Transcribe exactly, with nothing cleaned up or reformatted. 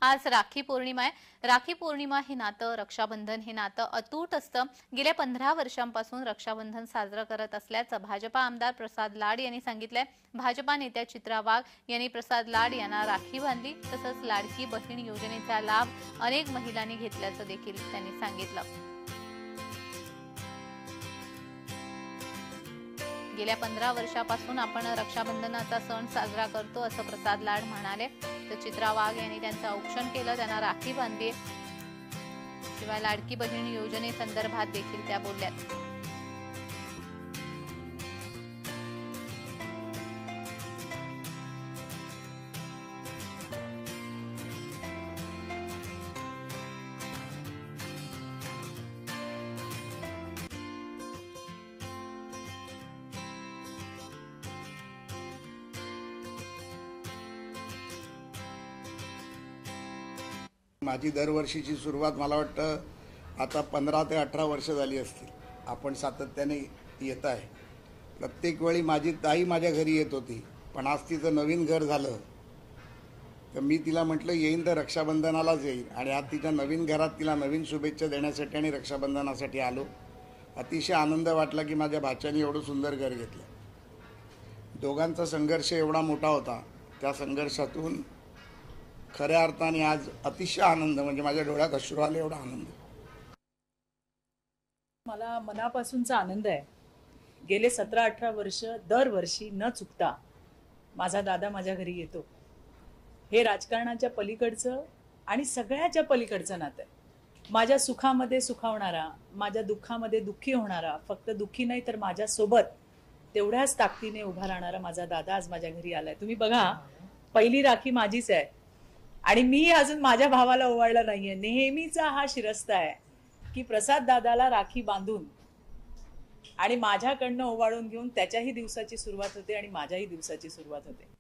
आज राखी पौर्णिमा आहे। राखी पौर्णिमा हे नातं, रक्षाबंधन हे नातं अतूट असतं। गेल्या पंधरा वर्षांपासून रक्षाबंधन साजरं करत असल्याचं भाजपा आमदार प्रसाद लाड यांनी सांगितलंय। भाजपा नेत्या चित्रा वाघ यांनी प्रसाद लाड यांना राखी बांधली, तसंच लाडकी बहीण योजनेचा लाभ अनेक महिलांनी घेतल्याचं देखील त्यांनी सांगितलं। गेल्या पंधरा वर्षापासून आपण रक्षाबंधनाचा सण साजरा करतो असं प्रसाद लाड म्हणाले। तर चित्रा वाघ यांनी त्यांचं औक्षण केलं, त्यांना राखी बांधली। शिवाय लाडकी बहीण योजनेसंदर्भात देखील त्या बोलल्या। माझी दरवर्षीची सुरुवात मला वाटतं आता पंधरा ते अठरा वर्ष झाली असतील। आपण सातत्याने येत आहे। प्रत्येक वेळी माझी ताई माझ्या घरी येत होती, पण आज तिचं नवीन घर झालं तर मी तिला म्हटलं येईन तर रक्षाबंधनालाच येईन, आणि आज तिच्या नवीन घरात तिला नवीन शुभेच्छा देण्यासाठी आणि रक्षाबंधनासाठी आलो। अतिशय आनंद वाटला की माझ्या भाच्याने एवढं सुंदर घर घेतलं। दोघांचा संघर्ष एवढा मोठा होता, त्या संघर्षातून खऱ्या अर्थाने आज अतिशय आनंद, म्हणजे माझ्या डोळ्यात अश्रू आले एवढा आनंद। मला मनापासूनचा आनंद आहे। गेले सतरा अठरा वर्ष दरवर्षी न चुकता माझा दादा माझ्या घरी येतो। हे राजकारणाच्या पलीकडचं आणि सगळ्याच्या पलीकडचं नातं आहे। माझ्या सुखामध्ये सुखावणारा, माझ्या दुःखामध्ये दुःखी होणारा, फक्त दुःखी नाही तर माझ्या सोबत तेवढ्याच ताकदीने उभा राहणारा माझा दादा आज माझ्या घरी आलाय। तुम्ही बघा, पहिली राखी माझीच आहे आणि मी अजून माझ्या भावाला ओवाळलं नाहीये। नेहमीचा हा शिरस्ता आहे की प्रसाद दादाला राखी बांधून आणि माझ्याकडनं ओवाळून घेऊन त्याच्याही दिवसाची सुरुवात होते आणि माझ्याही दिवसाची सुरुवात होते।